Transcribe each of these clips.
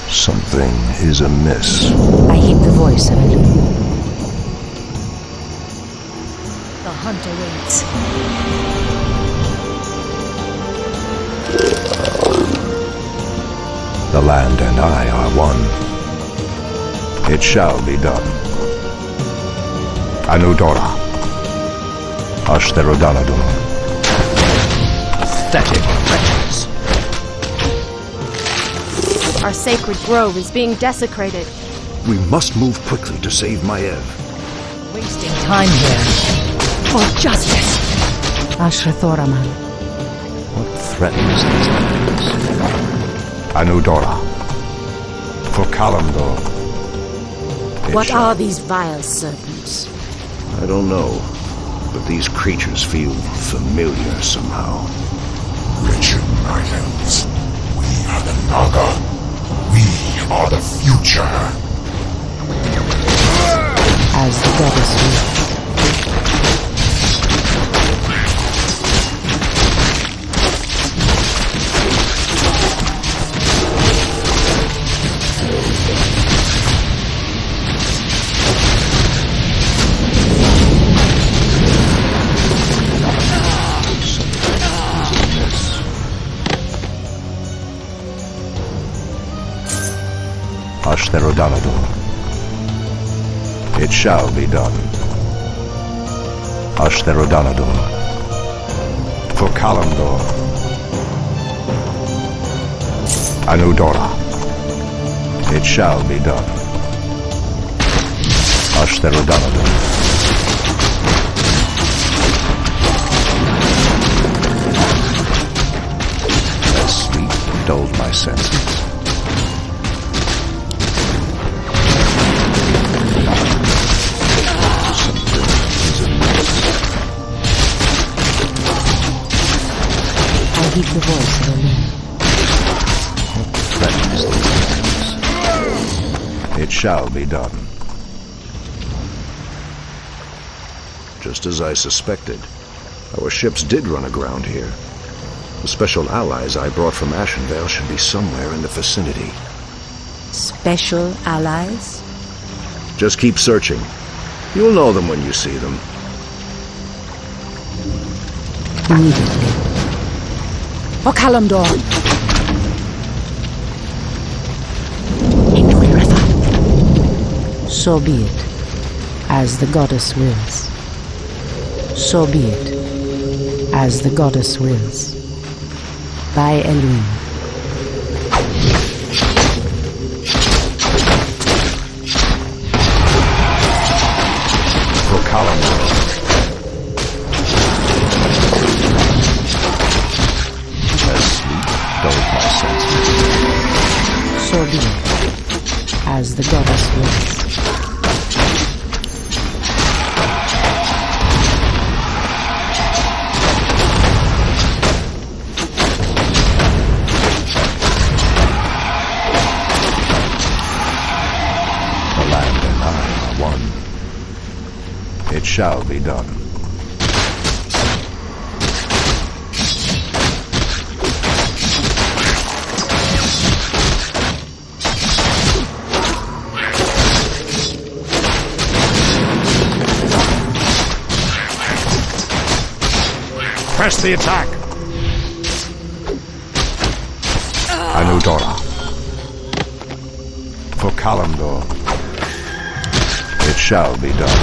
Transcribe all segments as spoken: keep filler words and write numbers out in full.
Something is amiss. I heed the voice of Elune. The hunt awaits. The land and I are one. It shall be done. Anudora. Ashtherodanador. Pathetic wretches. Our sacred grove is being desecrated. We must move quickly to save Maiev. Wasting time here. For justice. Ashrathoraman. What threatens these lands? Anudora. For Kalimdor. What are these vile serpents? I don't know, but these creatures feel familiar somehow. Wretched Nighthens. We are the Naga. We are the future. As the goddess will. Ashtherodanador. It shall be done. Ashtherodanador. For Kalimdor. Anudora. It shall be done. Ashtherodanador. As sleep dulled my senses. I heed the voice of Elune. Threatens these lands. It shall be done. Just as I suspected, our ships did run aground here. The special allies I brought from Ashenvale should be somewhere in the vicinity. Special allies? Just keep searching. You'll know them when you see them. Immediately. For Kalimdor. Inuiretha. So be it, as the goddess wills. So be it, as the goddess wills. By Elune. For Kalimdor. So be it, as the goddess wills. The land and I are one. It shall be done. Press the attack! Anudora. For Kalimdor. It shall be done.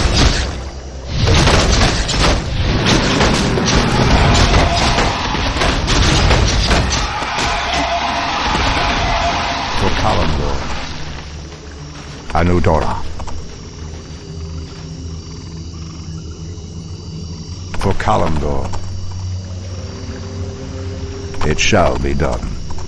For Kalimdor. Anudora. For Kalimdor. It shall be done.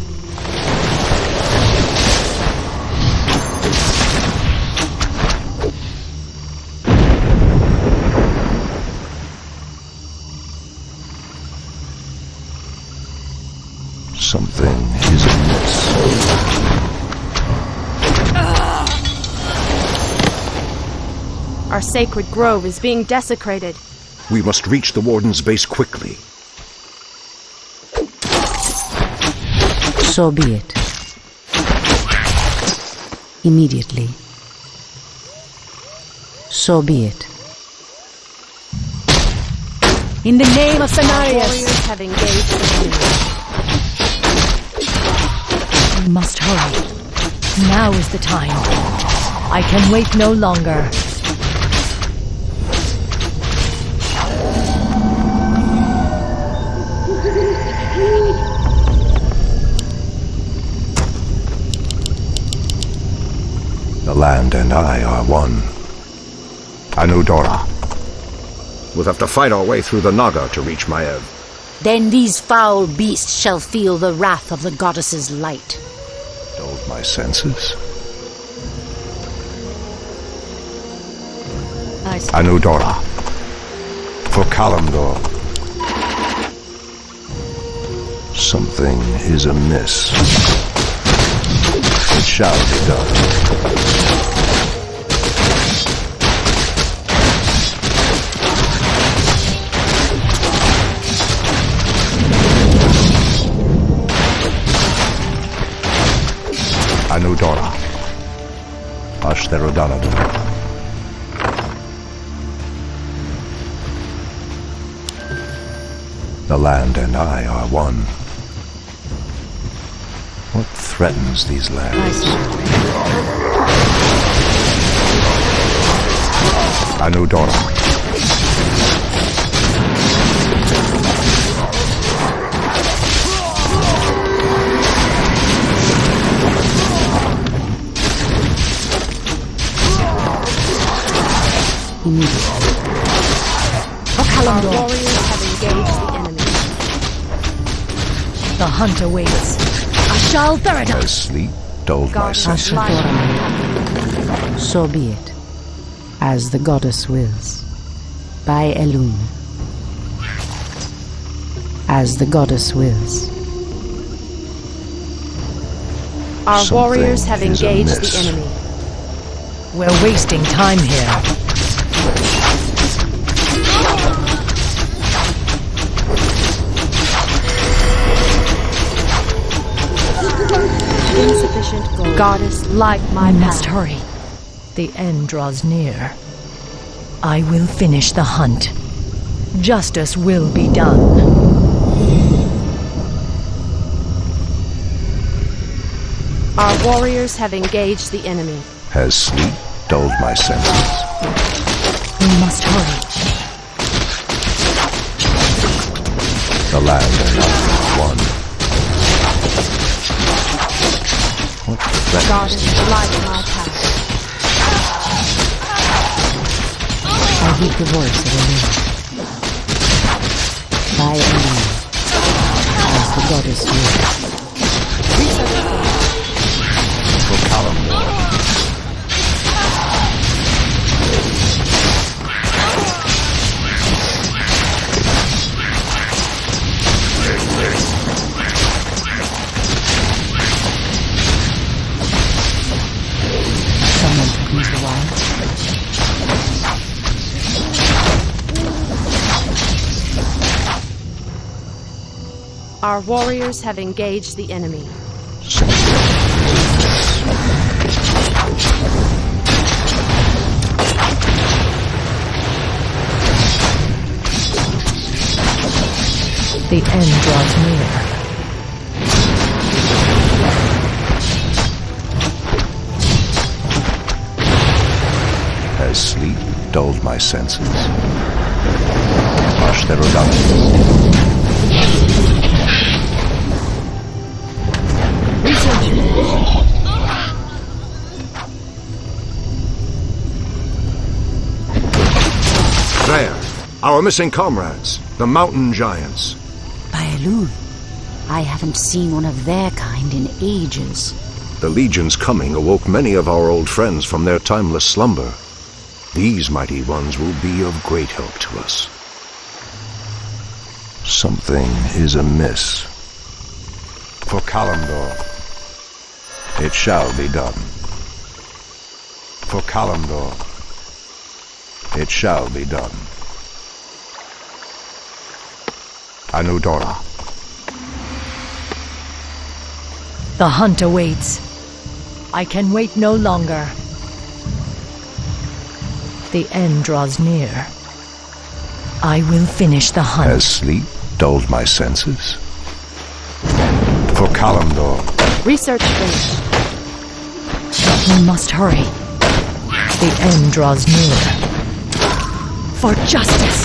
Something is amiss. Our sacred grove is being desecrated. We must reach the Warden's base quickly. So be it. immediately. So be it. In the name of Our Cenarius, warriors have engaged the enemy. we must hurry. Now is the time. I can wait no longer. The land and I are one. Anudora. We'll have to fight our way through the Naga to reach Maev. Then these foul beasts shall feel the wrath of the goddess's light. Dulled my senses. I see. Anudora. For Kalimdor. Something is amiss. It shall be done. Anudora. Ashtherodanador. The land and I are one. What threatens these lands? Anudora. Immediately. For Our Kalimdor, warriors have engaged the enemy. the hunt awaits. Ashal Theridon. As sleep dulled my God has senses. light. So be it, as the goddess wills. By Elune. As the goddess wills. Our Something warriors have is engaged amiss. the enemy. We're wasting time here. Insufficient gold. Goddess, light my I must path. hurry. The end draws near. I will finish the hunt. Justice will be done. Our warriors have engaged the enemy. Has sleep dulled my senses? We must hurry. The land and I are one. What threatens Goddess, these light my path. I heed the voice of Elune. By Elune. As the goddess wills. for Kalimdor? Someone took me to the wild. Our warriors have engaged the enemy. The end draws near. Has sleep dulled my senses? Ashtherodanus. There, our missing comrades, the mountain giants. By Elune, I haven't seen one of their kind in ages. The Legion's coming awoke many of our old friends from their timeless slumber. These mighty ones will be of great help to us. Something is amiss. For Kalimdor, it shall be done. For Kalimdor, it shall be done. Anudora. The hunt awaits. I can wait no longer. The end draws near. I will finish the hunt. Has sleep dulled my senses? For Kalimdor. Research finished. We must hurry. The end draws near. For justice!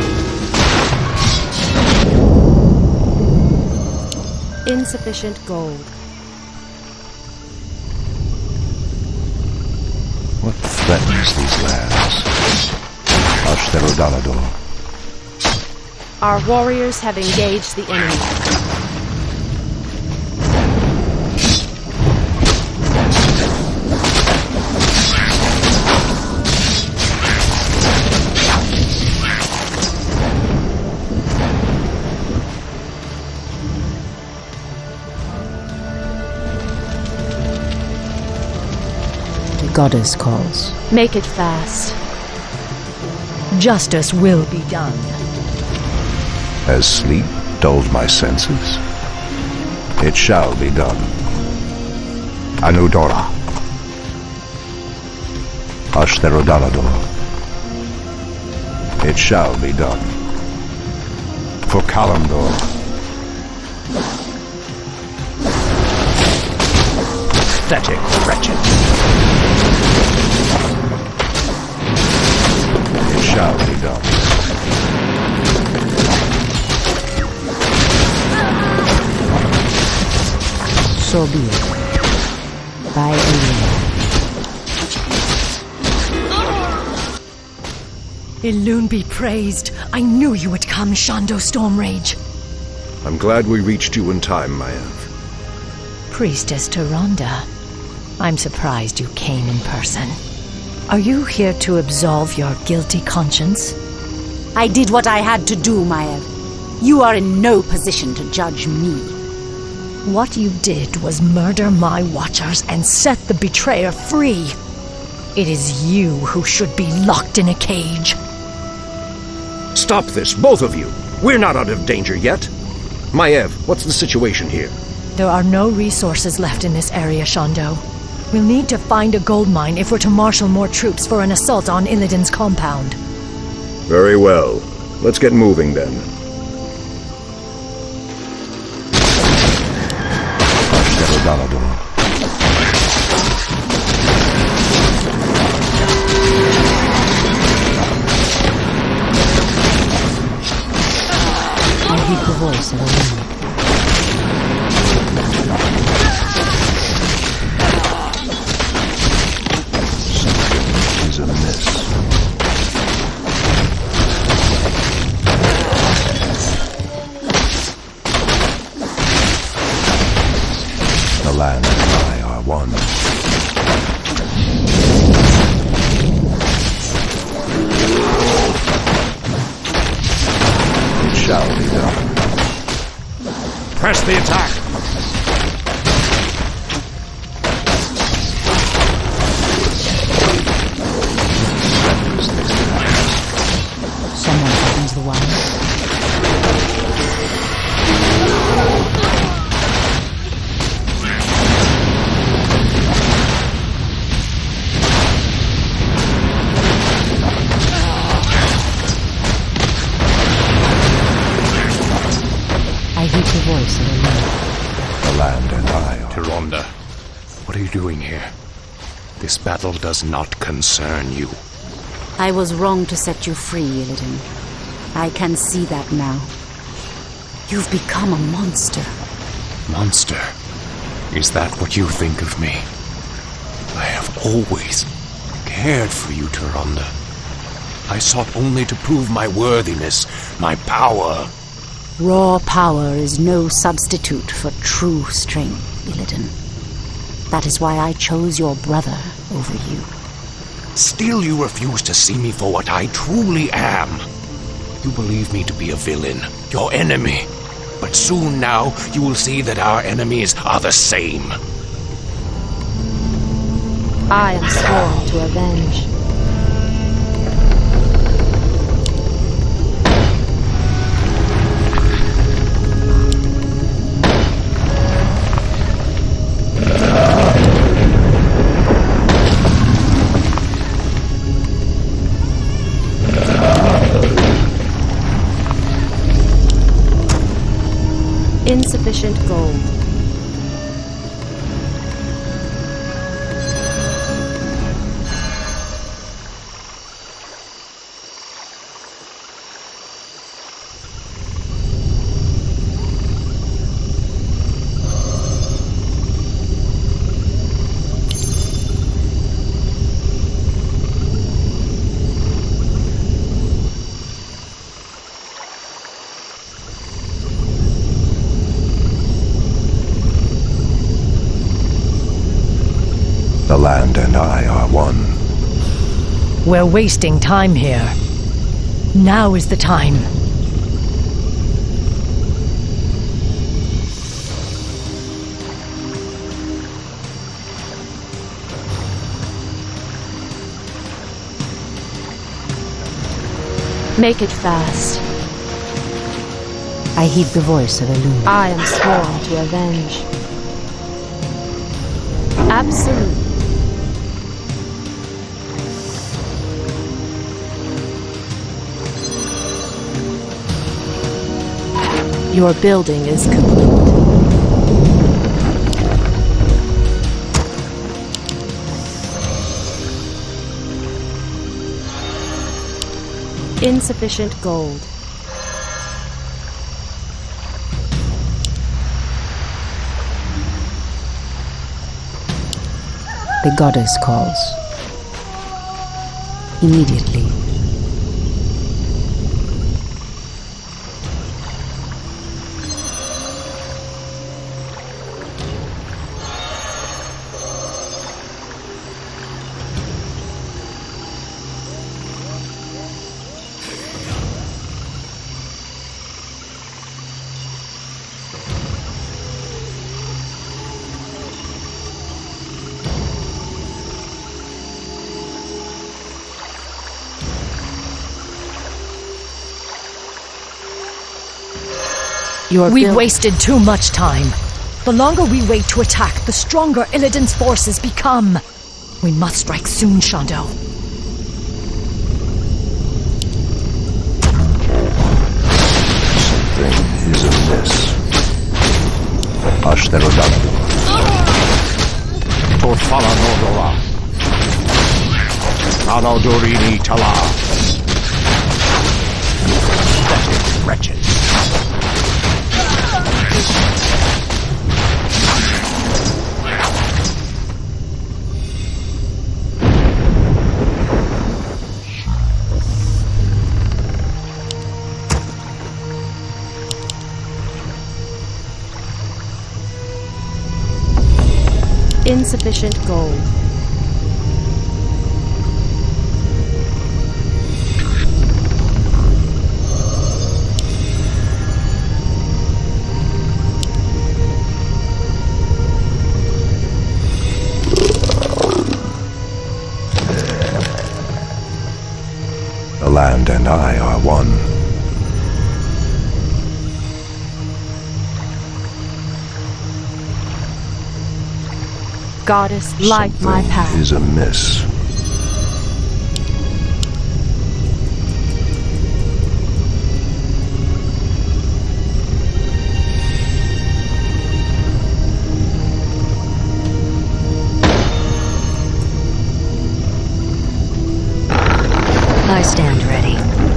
Insufficient gold. What threatens these lands? Ashtherodanador. Our warriors have engaged the enemy. The goddess calls. Make it fast. Justice will be done. Has sleep dulled my senses? It shall be done. Anudora. Ashtherodanador. It shall be done. For Kalimdor. Pathetic wretched. It shall be done. So be it. By Elune. Elune be praised. I knew you would come, Shando Stormrage. I'm glad we reached you in time, Maiev. Priestess Tyrande. I'm surprised you came in person. Are you here to absolve your guilty conscience? I did what I had to do, Maiev. You are in no position to judge me. What you did was murder my watchers and set the betrayer free. It is you who should be locked in a cage. Stop this, both of you! We're not out of danger yet! Maiev, what's the situation here? There are no resources left in this area, Shando. We'll need to find a gold mine if we're to marshal more troops for an assault on Illidan's compound. Very well. Let's get moving then. Ashtherodanador. I heed the voice of Elune. Something is amiss. The land and I are one. It shall be done. Press the attack! Someone opens the wine. I heed the voice of Elune. The land and I are Tyrande, what are you doing here? This battle does not concern you. I was wrong to set you free, Illidan. I can see that now. You've become a monster. Monster? Is that what you think of me? I have always cared for you, Tyrande. I sought only to prove my worthiness, my power. Raw power is no substitute for true strength, Illidan. That is why I chose your brother over you. Still you refuse to see me for what I truly am. You believe me to be a villain, your enemy. But soon now, you will see that our enemies are the same. I am sworn to avenge. gold. The land and I are one. We're wasting time here. Now is the time. Make it fast. I heed the voice of Elune. I am sworn to avenge. Absolute. Your building is complete. Insufficient gold. The goddess calls. Immediately. Your We've build- wasted too much time. The longer we wait to attack, the stronger Illidan's forces become. We must strike soon, Shondo. Something is amiss. Ashtherodactyl. Torfala Nodora. Nanodorini Tala. Pathetic wretches. Insufficient gold. The land and I are one. Goddess, light my Something path. is amiss. I stand ready.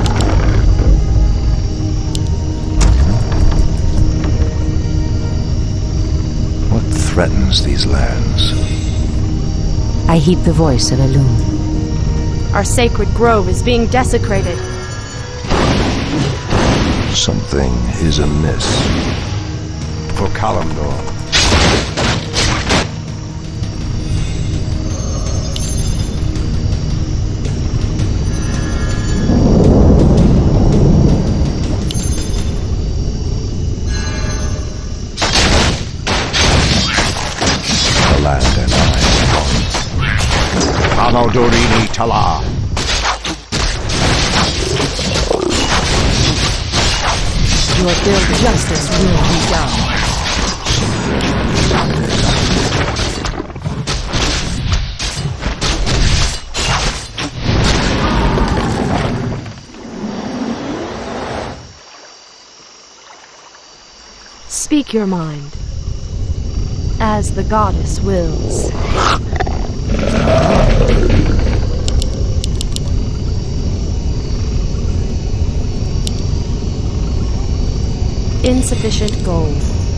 What threatens these lands? I heed the voice of Elune. Our sacred grove is being desecrated. Something is amiss. For Kalimdor. The land and I. Nanodorini Tala. Your build justice will be done. Speak your mind. As the goddess wills. Insufficient gold.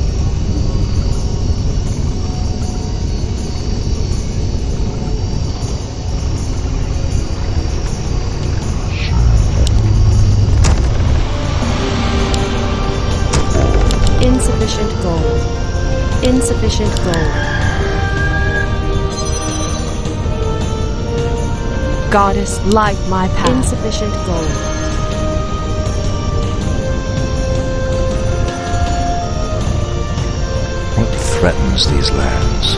Insufficient gold. Insufficient gold. Goddess, light my path. Insufficient gold. What threatens these lands?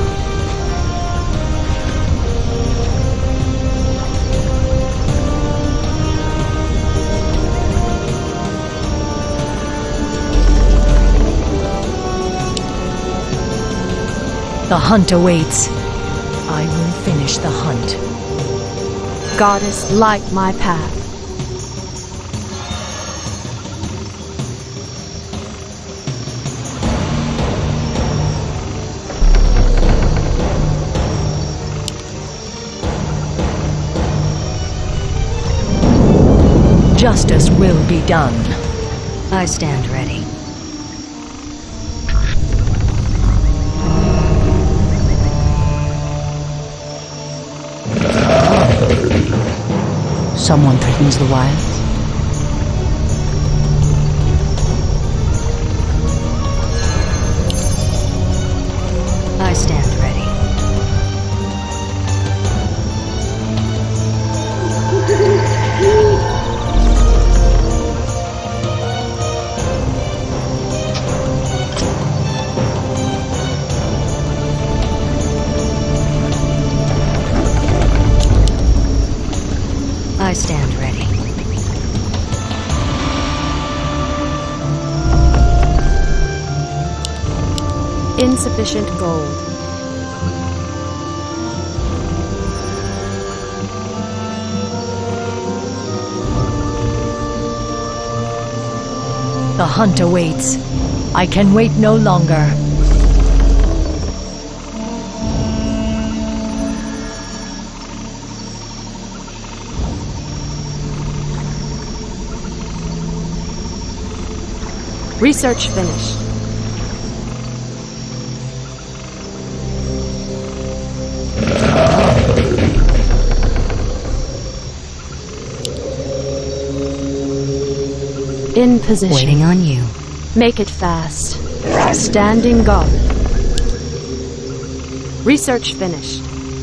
The hunt awaits. I will finish the hunt. Goddess, light my path. Justice will be done. I stand ready. Someone threatens the wilds. I stand ready. I stand ready. Insufficient gold. The hunt awaits. I can wait no longer. Research finished. In position. Waiting on you. Make it fast. Standing guard. Research finished.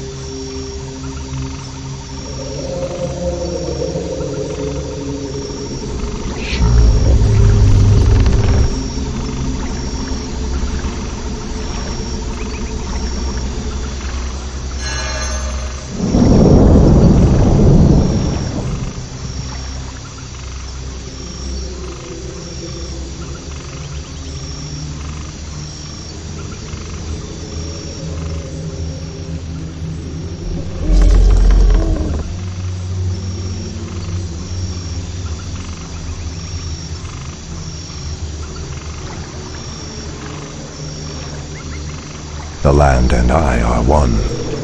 The land and I are one.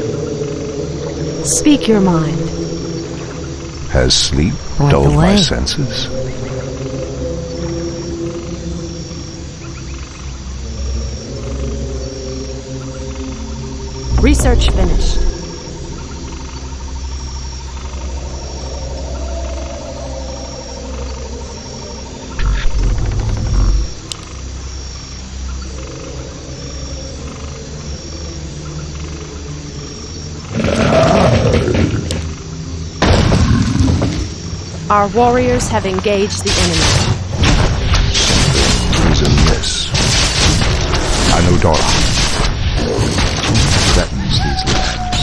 Speak your mind. Has sleep Point dulled the my way. senses? Research finished. Our warriors have engaged the enemy. Is amiss. Anudora threatens these lands.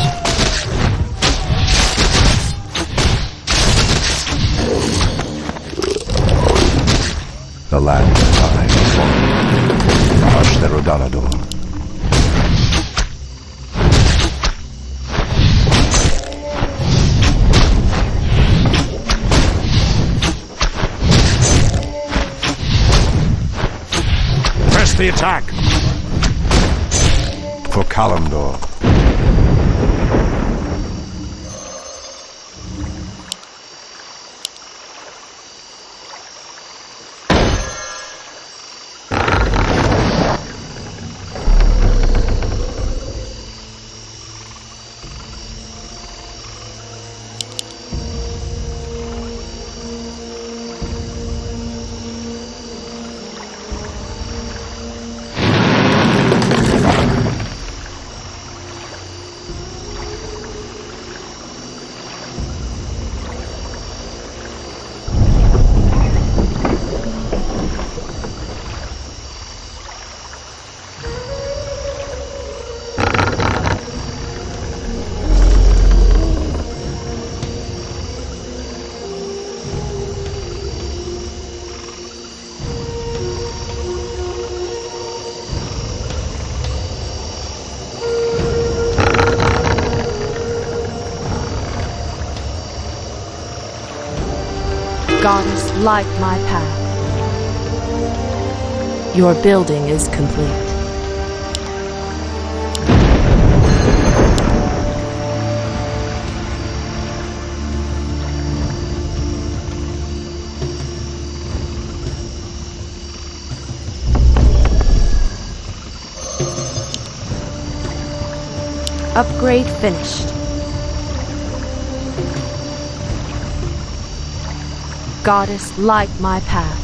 The land and I are one. Ashtherodanador. The attack. for Kalimdor. Goddess, light my path. Your building is complete. Upgrade finished. Goddess, light my path.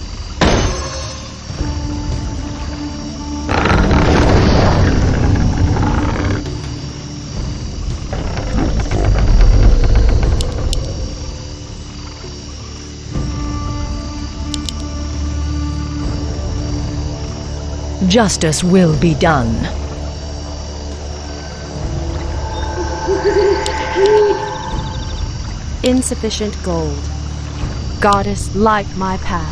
Justice will be done. Insufficient gold. Goddess, light my path.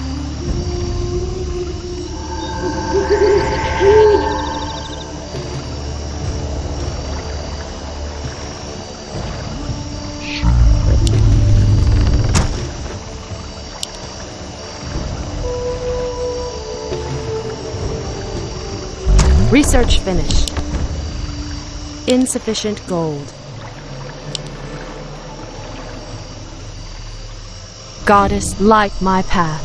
Research finished. Insufficient gold. Goddess, light my path.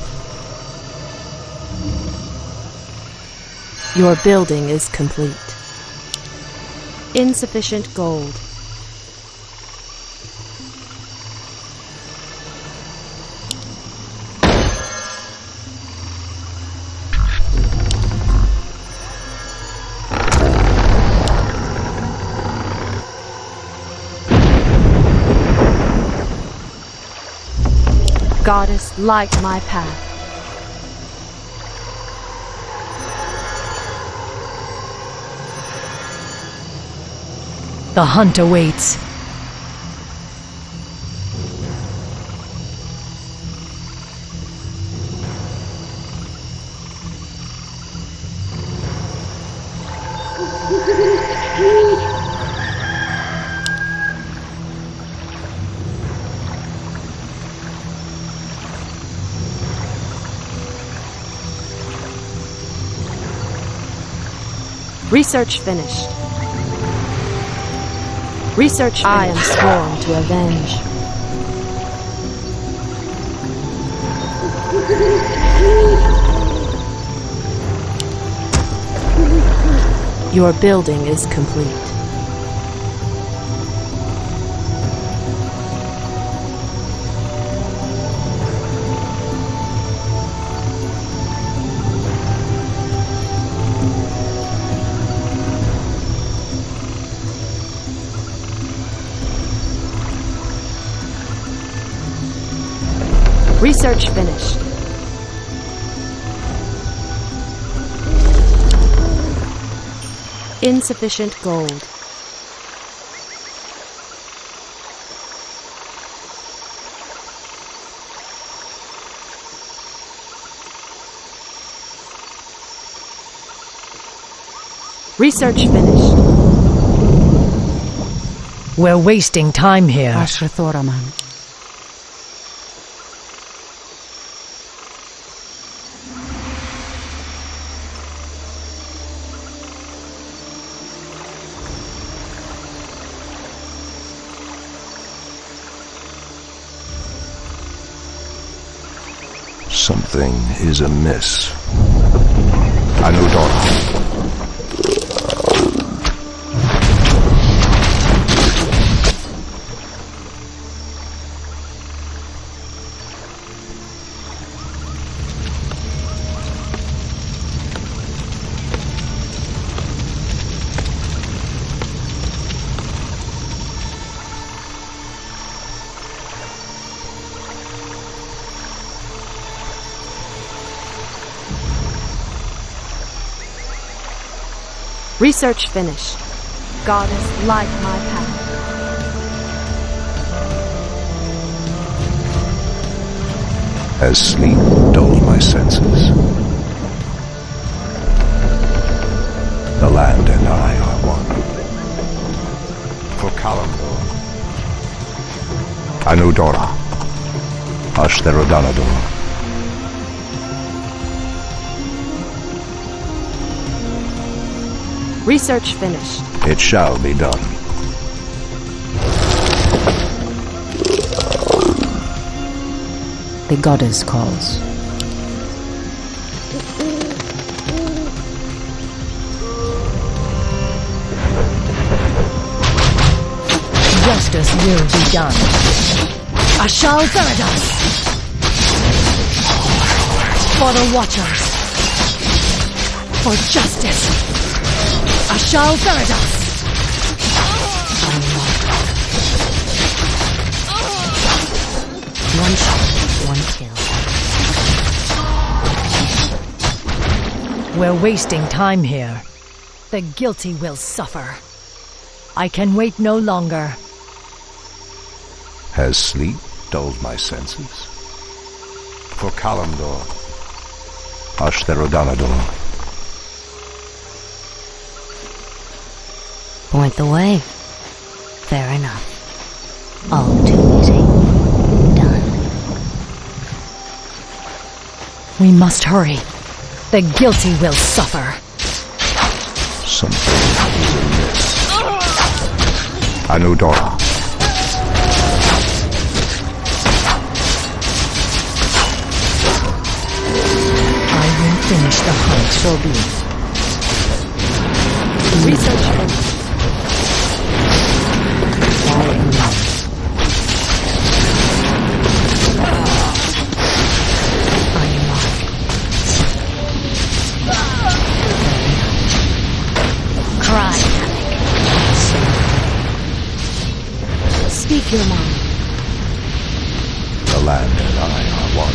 Your building is complete. Insufficient gold. Goddess, light my path. The hunt awaits. Research finished. Research finished. I am sworn to avenge. Your building is complete. Research finished. Insufficient gold. Research finished. We're wasting time here. Ashra Thoraman. Something is amiss. Anudora. Research finished. Goddess, light my path. As sleep dulled my senses, the land and I are one. For Kalimdor, Anudora, Ashtherodanador. Research finished. It shall be done. The goddess calls. Justice will be done. Ashal Thanatos! For the Watchers! For justice! Ashal Thanatos! One shot, one kill. We're wasting time here. The guilty will suffer. I can wait no longer. Has sleep dulled my senses? For Kalimdor, Ashtherodanador. Point the way. Fair enough. All too easy. Done. We must hurry. The guilty will suffer. Something is amiss. Anudora. I will finish the hunt. So be it. Research finished. By and large. I am on. Cry. Speak your mind. The land and I are one.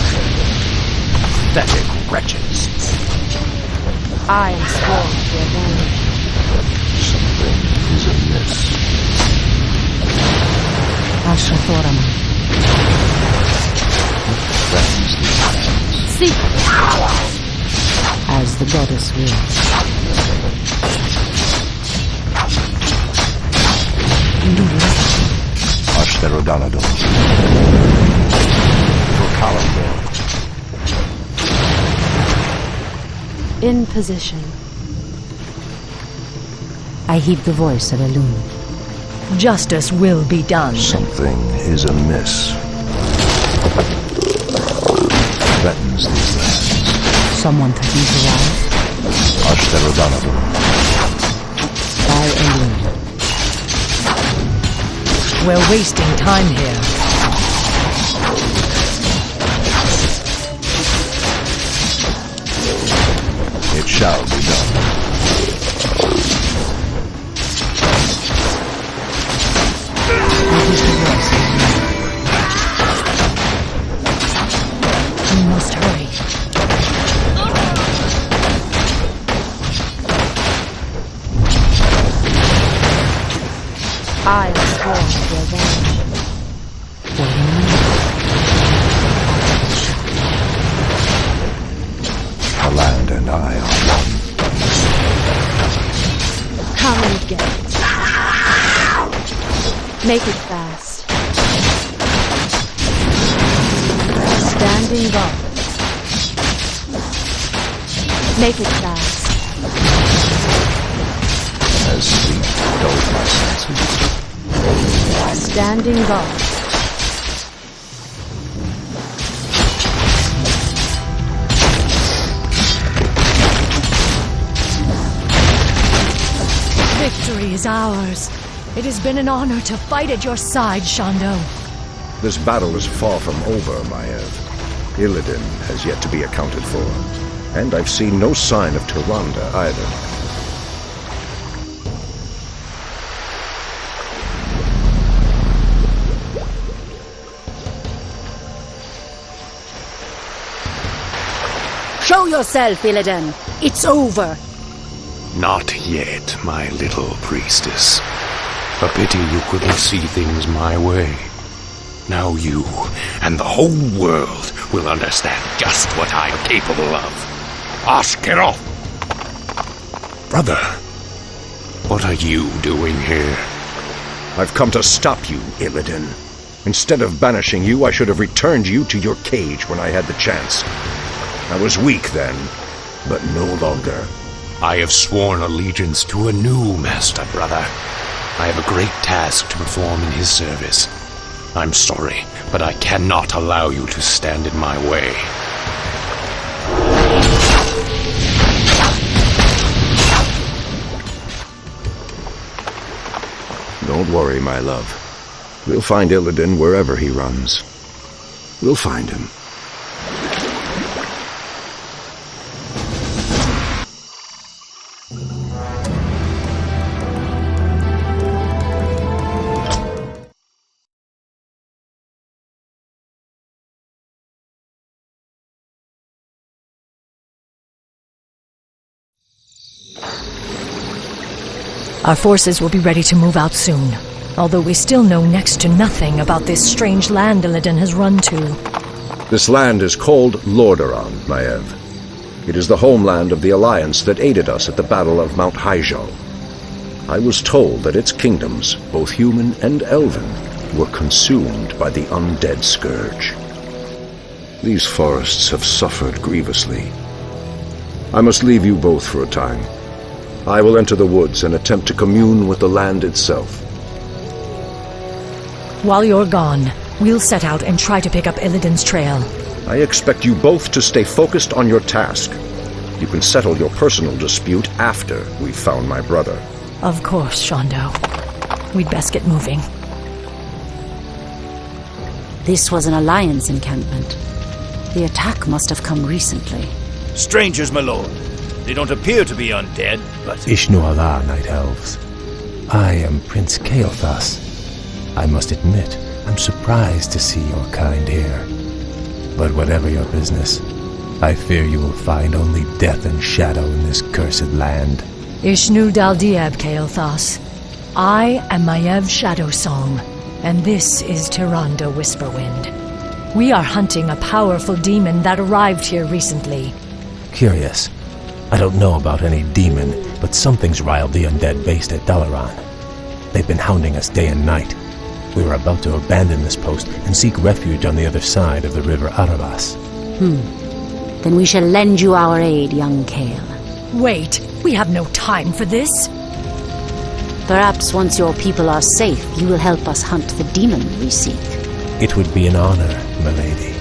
Pathetic wretches. I am sworn to avenge. Something is amiss. Ashathoram. Threatens these lands. Seek As the goddess wills. Ashtherodanador. For Kalimdor. in position. I heed the voice of Elune. Justice will be done. Something is amiss. Threatens these lands. Someone threatens to rise. Ashtherodanador. By Elune. We're wasting time here. It shall be done. We must hurry. I am sworn to revenge. The land and I are one. Come and get it. Make it fast. Standing guard. Make it fast. As sleep dulled my senses. Standing guard. Victory is ours. It has been an honor to fight at your side, Shondo. This battle is far from over, Maiev. Illidan has yet to be accounted for, and I've seen no sign of Tyrande either. Show yourself, Illidan. It's over. Not yet, my little priestess. A pity you couldn't see things my way. Now you and the whole world will understand just what I am capable of. Ashkeroth! Brother, what are you doing here? I've come to stop you, Illidan. Instead of banishing you, I should have returned you to your cage when I had the chance. I was weak then, but no longer. I have sworn allegiance to a new master, brother. I have a great task to perform in his service. I'm sorry, but I cannot allow you to stand in my way. Don't worry, my love. We'll find Illidan wherever he runs. We'll find him. Our forces will be ready to move out soon, although we still know next to nothing about this strange land Illidan has run to. This land is called Lordaeron, Maiev. It is the homeland of the Alliance that aided us at the Battle of Mount Hyjal. I was told that its kingdoms, both human and elven, were consumed by the undead scourge. These forests have suffered grievously. I must leave you both for a time. I will enter the woods and attempt to commune with the land itself. While you're gone, we'll set out and try to pick up Illidan's trail. I expect you both to stay focused on your task. You can settle your personal dispute after we've found my brother. Of course, Shondo. We'd best get moving. This was an Alliance encampment. The attack must have come recently. Strangers, my lord. They don't appear to be undead, but... Ishnu Allah, Night Elves. I am Prince Kael'thas. I must admit, I'm surprised to see your kind here. But whatever your business, I fear you will find only death and shadow in this cursed land. Ishnu Daldieb, Kael'thas. I am Maiev Shadowsong, and this is Tyrande Whisperwind. We are hunting a powerful demon that arrived here recently. Curious. I don't know about any demon, but something's riled the undead based at Dalaran. They've been hounding us day and night. We were about to abandon this post and seek refuge on the other side of the river Arabas. Hmm. Then we shall lend you our aid, young Kael. Wait, we have no time for this. Perhaps once your people are safe, you will help us hunt the demon we seek. It would be an honor, milady.